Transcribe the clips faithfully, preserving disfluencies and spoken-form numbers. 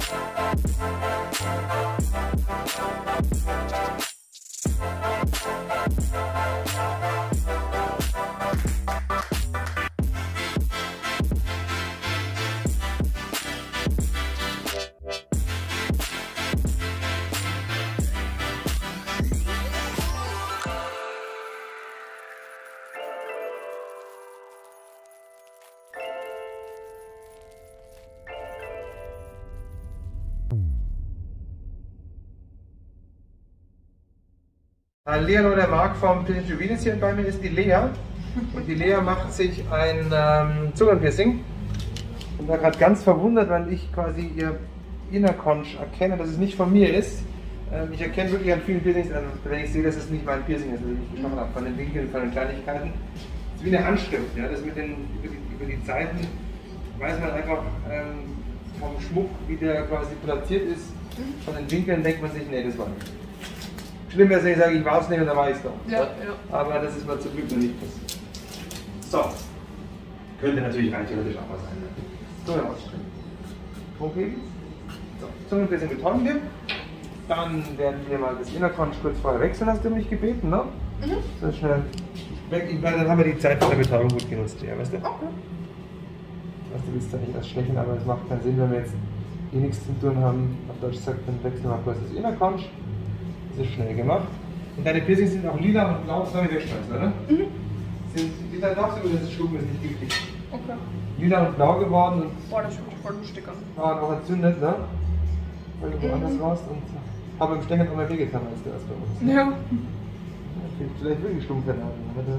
Lea oder der Marc vom Piercing Juvenis hier bei mir ist die Lea. Und die Lea macht sich ein ähm, Zungenpiercing. Und war gerade ganz verwundert, weil ich quasi ihr Inner Conch erkenne, dass es nicht von mir ist. Ähm, ich erkenne wirklich an vielen Piercings, also wenn ich sehe, dass es nicht mein Piercing ist, also ich schaue mal von den Winkeln, von den Kleinigkeiten. Es ist wie eine Handschrift, ja? Das mit den, über, die, über die Zeiten weiß man einfach ähm, vom Schmuck, wie der quasi platziert ist. Von den Winkeln denkt man sich, nee, das war nicht. Schlimm wäre, wenn ich sage, ich war es nicht und dann war ich es doch. Ja, ja. Aber das ist mal zum Glück noch nicht passiert. So. Könnte natürlich rein theoretisch auch was sein. So, ja, ausstellen. Okay. So, Zunge ein bisschen Beton hier. Dann werden wir mal das Inner Conch kurz vorher wechseln, hast du mich gebeten, ne? Mhm. So schnell. Ich, dann haben wir die Zeit von der Betäubung gut genutzt, ja, weißt du? Okay. Weißt du, willst da nicht was stechen, aber es macht keinen Sinn, wenn wir jetzt eh nichts zu tun haben. Auf Deutsch sagt, dann wechseln wir mal kurz das Inner Conch. Das ist schnell gemacht. Und deine Piercings sind auch lila und blau, das soll ich wegschmeißen, oder? Mhm. Sind lila doch so, das Schlucken ist nicht giftig. Okay. Lila und blau geworden und. Boah, das ist wirklich voll lustig an. Ah, noch entzündet, ne? Weil du woanders mhm. warst und habe im Stängel auch mal wehgetan als der erst bei uns. Ja. Ja, vielleicht wirklich Stumpfhände haben.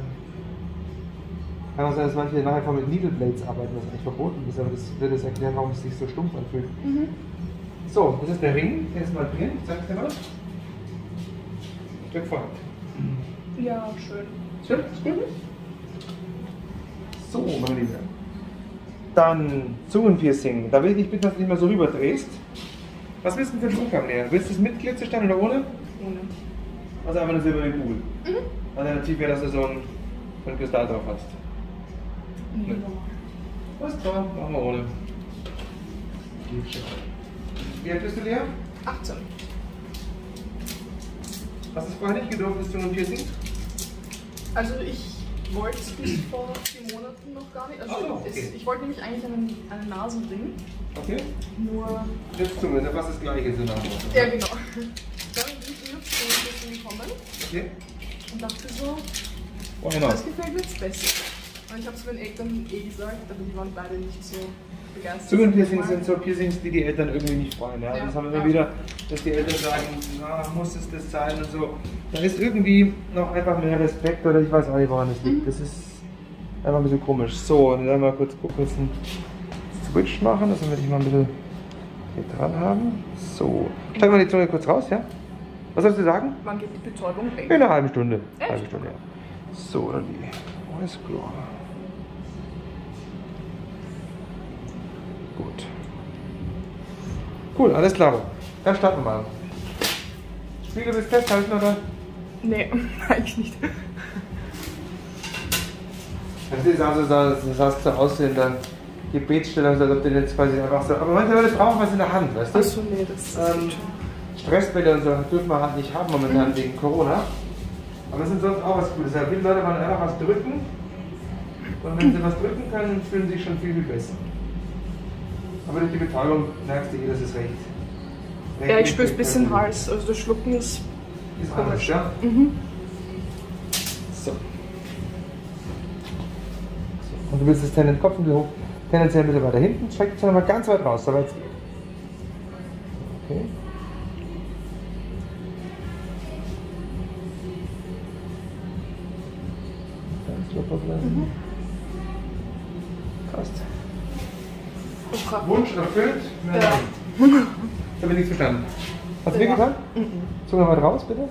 Kann auch sein, dass manche nachher mit Needle Blades arbeiten, was eigentlich verboten ist, aber das würde das erklären, warum es sich so stumpf anfühlt. Mhm. So, das ist der Ring, der ist mal drin, zeig's dir mal. Stück vor. Ja, schön. Schön? Mhm. So, meine Liebe. Dann Zungenpiercing. Da will ich dich bitten, dass du dich mal so rüber drehst. Was willst du denn für einen Umgang näher? Willst du es mit Glitzerstein oder ohne? Ohne. Also einfach eine silberne Kugel. Mhm. Alternativ wäre, dass du so einen, so einen Kristall drauf hast. Nee. Was klar, machen wir ohne. Wie alt bist du, Lea? achtzehn. Hast du es vorher nicht gedurft, das Zungenpiercing? Also ich wollte es bis vor vier Monaten noch gar nicht. Also oh, okay. es, ich wollte nämlich eigentlich einen, einen Nasenring. Okay. Nur... Jetzt Zunge, das ist fast das gleiche zu Namen. Ja, genau. Dann bin ich in das Zungenpiercing gekommen. Okay. Und dachte so, oh, genau. Das gefällt mir jetzt besser. Und ich habe es meinen Eltern eh gesagt, aber die waren beide nicht so begeistert. Zungenpiercings sind so Piercings, die die Eltern irgendwie nicht freuen. Ja? Ja, das haben wir immer ja. wieder, dass die Eltern sagen, na, muss es das sein und so. Da ist irgendwie noch einfach mehr Respekt oder ich weiß auch nicht, woran es liegt. Mhm. Das ist einfach ein bisschen komisch. So, und dann mal kurz gucken, jetzt einen Switch machen, dass wir dich mal ein bisschen hier dran haben. So, steig mal die Zunge kurz raus, ja? Was sollst du sagen? Wann geht die Betäubung weg? In einer halben Stunde. Echt? Halbe Stunde, ja. So, dann die. Alles klar. Gut. Cool, alles klar. Dann starten wir mal. Spiegel willst du festhalten, oder? Nee, eigentlich nicht. Das ist also so, das hast du aussehen, dann Gebetsstellung, als ob du jetzt quasi einfach so. Aber manche Leute brauchen was in der Hand, weißt du? Achso, nee, das ist ähm, Stressbälle und so dürfen wir halt nicht haben momentan mhm. wegen Corona. Aber es sind sonst auch was Gutes. Viele Leute wollen einfach was drücken. Und wenn sie was drücken können, fühlen sie sich schon viel, viel besser. Aber durch die Betäubung merkst du eh, das ist recht. recht ja, ich spüre es ein bisschen Hals. Also das Schlucken ist. Ist anders, ja? Mhm. So. so. Und du willst das den Kopf ein bisschen hoch, tendenziell ein bisschen weiter hinten. Streck es nochmal ganz weit raus, soweit es geht. Okay. Mhm. Passt. Okay. Wunsch erfüllt? Ja. Das habe ich nicht verstanden. Hast du ja. mir getan? Mhm. Zunge mal raus, bitte.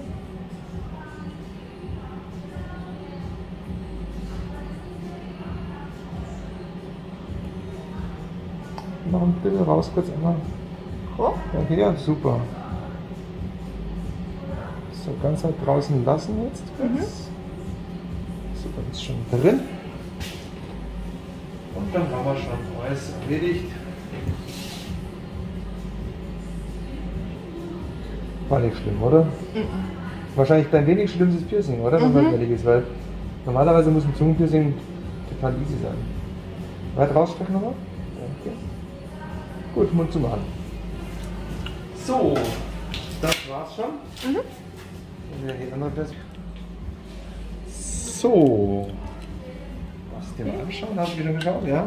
Noch ein bisschen raus, kurz einmal. Oh. Okay, ja, super. So, ganz weit draußen lassen jetzt. Mhm. Super, ist schon drin. Und dann haben wir schon alles erledigt. War nicht schlimm, oder? Mhm. Wahrscheinlich dein wenig schlimmstes Piercing, oder? Wenn man ehrlich ist, weil normalerweise muss ein Zungenpiercing total easy sein. Weit raussprechen nochmal? Okay. Gut, Mund zu machen. So, das war's schon. Mhm. Und wieder die andere Person. So. Was dir mal anschauen? Hast du wieder geschaut? Ja.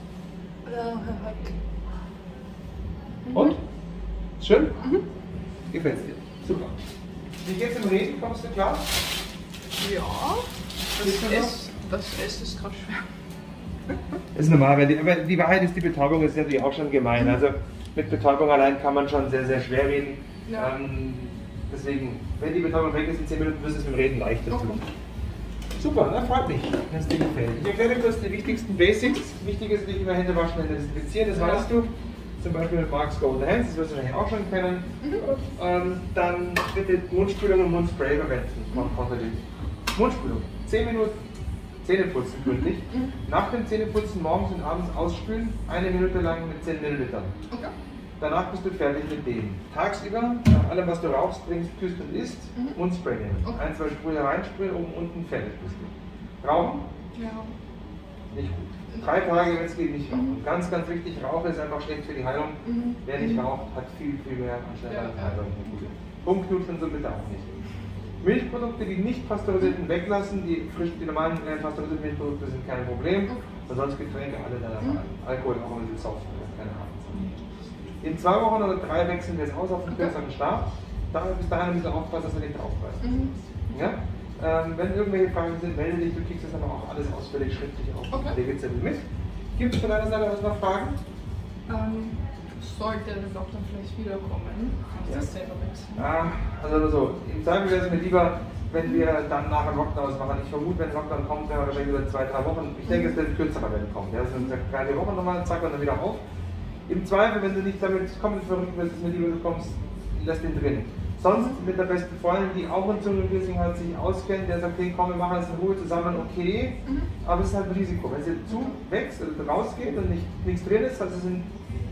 Und? Schön? Mhm. Gefällt's dir? Super. Wie geht's im Reden? Kommst du klar? Ja, das ist, das ist, ist gerade schwer. Das ist normal, weil die, aber die Wahrheit ist, die Betäubung ist natürlich auch schon gemein. Also mit Betäubung allein kann man schon sehr, sehr schwer reden. Ja. Ähm, deswegen, wenn die Betäubung weg ist in zehn Minuten, wirst du es mit dem Reden leichter Okay. tun. Super, na, freut mich, wenn es dir gefällt. Ich erkläre dir kurz die wichtigsten Basics. Wichtig ist nicht immer Hände waschen, Hände desinfizieren, das Ja. weißt du. Zum Beispiel mit Mark's Golden Hands, das wirst du wahrscheinlich auch schon kennen. Mhm. Ähm, dann bitte Mundspülung und Mundspray verwenden von Contact. Mundspülung, zehn Minuten Zähneputzen gründlich. Mhm. Nach dem Zähneputzen morgens und abends ausspülen, eine Minute lang mit zehn Millilitern. Okay. Danach bist du fertig mit dem. Tagsüber, nach allem was du rauchst, trinkst, küsst und isst, mhm. Mundspray nehmen. Okay. Ein, zwei Sprühe reinsprühen, oben, unten, fertig bist du. Rauchen? Ja. Nicht gut. Drei Tage, wenn es geht, nicht rauchen. Mhm. Ganz, ganz wichtig, Rauchen ist einfach schlecht für die Heilung. Mhm. Wer nicht raucht, hat viel, viel mehr an schneller ja. Heilung. Punktnudeln so bitte auch nicht. Milchprodukte, die nicht pasteurisierten, weglassen. Die, frisch, die normalen äh, pasteurisierten Milchprodukte sind kein Problem. Und sonst Getränke alle deiner Wahl. Mhm. Alkohol auch ein bisschen soft, keine Ahnung. In zwei Wochen oder drei wechseln wir es aus auf den kürzeren Stab. Da bis dahin ein bisschen aufpassen, dass wir nicht draufbeißen. Mhm. Ja? Ähm, wenn irgendwelche Fragen sind, melde dich, du kriegst das aber auch alles ausführlich schriftlich auf okay. den Legezettel mit. Gibt es von deiner Seite aus noch Fragen? Ähm, sollte der Doktor vielleicht wiederkommen, kann ich ja. das selber wechseln? Ah, also so, im Zweifel wäre es mir lieber, wenn wir dann nachher Lockdowns machen. Ich vermute, wenn Lockdown kommt, werden wir wahrscheinlich über zwei, drei Wochen. Ich denke, es wird kürzer, wenn kommt. Ja, also drei, vier Wochen nochmal, zack, und dann wieder auf. Im Zweifel, wenn du nicht damit komplett verrückt bist, ist mir lieber, du kommst, lass den drin. Sonst mit der besten Freundin, die auch ein Zungenpiercing hat, sich auskennt, der sagt, okay, komm, wir machen es in Ruhe zusammen, okay, mhm. aber es ist halt ein Risiko. Wenn sie zu wächst oder rausgeht und nicht, nichts drin ist, also in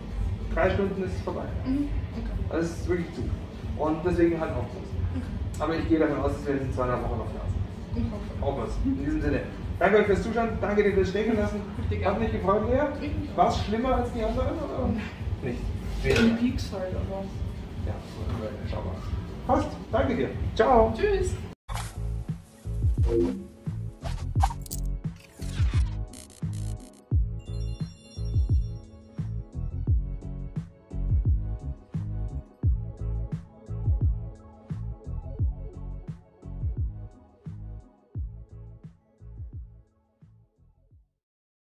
drei Stunden ist es vorbei. Mhm. Okay. Also es ist wirklich zu. Und deswegen halt aufpassen. Okay. Aber ich gehe davon aus, dass wir jetzt in zwei, drei Wochen noch da sind. Aufpassen. In diesem Sinne. Danke euch fürs Zuschauen, danke dir fürs Stecken lassen. Hat mich gefreut, Lea. War es schlimmer als die anderen oder nicht? Die Peaks halt, aber. Ja, schau mal. Passt, danke dir. Ciao. Tschüss.